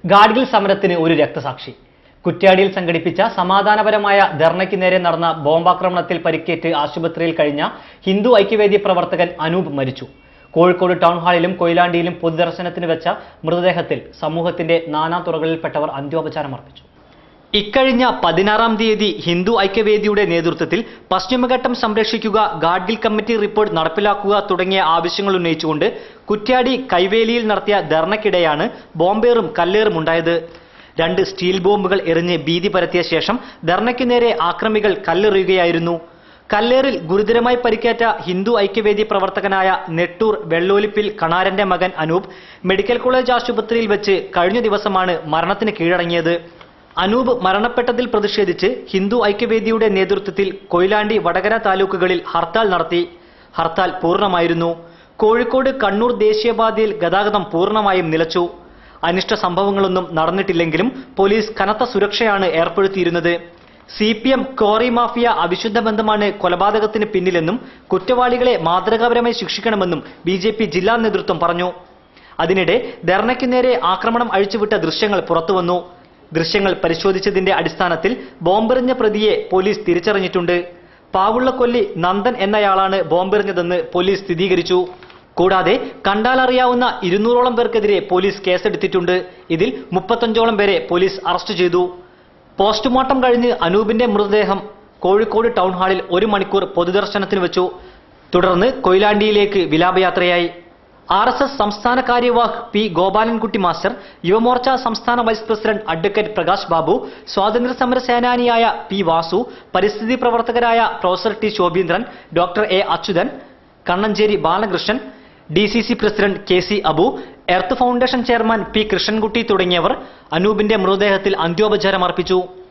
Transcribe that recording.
ഗാഡ്ഗിൽ സമരത്തിന് ഒരു രക്തസാക്ഷി. കുറ്റ്യാടിയിൽ സംഘടിപ്പിച്ച സമാധാനപരമായ ധർണയ്ക്ക് നേരെ നടന്ന ബോംബാക്രമണത്തിൽ പരിക്കേറ്റ് ആശുപത്രിയിൽ കഴിഞ്ഞ ഹിന്ദു ഐക്യവേദി പ്രവർത്തകൻ അനൂപ് മരിച്ചു. കോഴിക്കോട് ടൗൺ ഹാളിലും കൊയിലാണ്ടിയിലും പൊതുദർശനത്തിന് വെച്ച മൃതദേഹത്തിൽ സമൂഹത്തിന്റെ നാനാതുറകളിൽപ്പെട്ടവർ അന്ത്യോപചാരം അർപ്പിച്ചു. ഇക്കഴിഞ്ഞ 16-ാം തീയതി ഹിന്ദു ഐക്യവേദിയുടെ നേതൃത്വത്തിൽ പശ്ചിമഘട്ടം സംരക്ഷിക്കുക, ഗാഡ്ഗിൽ കമ്മിറ്റി റിപ്പോർട്ട് നടപ്പിലാക്കുക തുടങ്ങിയ ആവശ്യങ്ങൾ ഉന്നയിച്ചുകൊണ്ട് കുറ്റ്യാടി കൈവേലിയിൽ നടത്തിയ ധർണയ്ക്കിടെയാണ് ബോംബേറും കല്ലേറും ഉണ്ടായത്. 2 സ്റ്റീൽ ബോംബുകൾ എറിഞ്ഞ് ഭീതി പരത്തിയ ശേഷം ധർണയ്ക്ക് നേരെ ആക്രമികൾ കല്ലെറിയുകയായിരുന്നു. കല്ലേറിൽ ഗുരുതരമായി പരിക്കേറ്റ ഹിന്ദു ഐക്യവേദി പ്രവർത്തകനായ നെട്ടൂർ വെള്ളോലിപ്പിൽ കണാരന്റെ മകൻ അനൂപ് മെഡിക്കൽ കോളേജ് ആശുപത്രിയിൽ വെച്ച് കഴിഞ്ഞ ദിവസമാണ് മരണത്തിന് കീഴടങ്ങിയത്. അനൂപ് മരണപ്പെട്ടതിൽ പ്രതിഷേധിച്ച് ഹിന്ദു ഐക്യവേദിയുടെ നേതൃത്വത്തിൽ കൊയിലാണ്ടി, വടകര താലൂക്കുകളിൽ ഹർത്താൽ നടത്തി. ഹർത്താൽ പൂർണ്ണമായിരുന്നു. കോഴിക്കോട്, കണ്ണൂർ ദേശീയപാതയിൽ ഗതാഗതം പൂർണ്ണമായും നിലച്ചു. അനിഷ്ട സംഭവങ്ങളൊന്നും നടന്നിട്ടില്ലെങ്കിലും പോലീസ് കനത്ത സുരക്ഷയാണ് ഏർപ്പെടുത്തിയിരുന്നത്. CPM ക്വാറി മാഫിയ അവിശുദ്ധ ബന്ധമാണ് കൊലപാതകത്തിന് പിന്നിലെന്നും കുറ്റവാളികളെ മാതൃകാപരമായി ശിക്ഷിക്കണമെന്നും BJP ജില്ലാ നേതൃത്വം പറഞ്ഞു. അതിനിടെ ധർണയ്ക്ക് നേരെ ആക്രമണം അഴിച്ചുവിട്ട ദൃശ്യങ്ങൾ പുറത്തുവന്നു. ദൃശ്യങ്ങൾ പരിശോധിച്ചതിന്റെ അടിസ്ഥാനത്തിൽ ബോംബെറിഞ്ഞ പ്രതിയെ പോലീസ് തിരിച്ചറിഞ്ഞിട്ടുണ്ട്. പാവുള്ളക്കൊല്ലി നന്ദൻ എന്നയാളാണ് ബോംബെറിഞ്ഞതെന്ന് പോലീസ് സ്ഥിരീകരിച്ചു. കൂടാതെ കണ്ടാലറിയാവുന്ന 200ഓളം പേർക്കെതിരെ പോലീസ് കേസെടുത്തിട്ടുണ്ട്. ഇതിൽ 35ഓളം പേരെ പോലീസ് അറസ്റ്റ് ചെയ്തു. പോസ്റ്റ്മോർട്ടം കഴിഞ്ഞ് അനൂപിന്റെ മൃതദേഹം കോഴിക്കോട് ടൗൺ ഹാളിൽ 1 മണിക്കൂർ പൊതുദർശനത്തിന് വെച്ചു. തുടർന്ന് കൊയിലാണ്ടിയിലേക്ക് വിലാപയാത്രയായി. RSS സംസ്ഥാന കാര്യവാഹ് P. ഗോപാലൻകുട്ടി മാസ്റ്റർ, യുവമോർച്ച സംസ്ഥാന vice president advocate Prakash Babu, സ്വാതന്ത്ര്യസമര സേനാനിയായ P. വാസു, പരിസ്ഥിതി പ്രവർത്തകരായ professor T. Shobheendran, doctor A. Achuthan, Kannancheri Balakrishnan, DCC president KC Abu, Earth Foundation chairman P. Krishnankutty തുടങ്ങിയവർ അനൂപിന്റെ മൃതദേഹത്തിൽ അന്ത്യോപചാരം അർപ്പിച്ചു.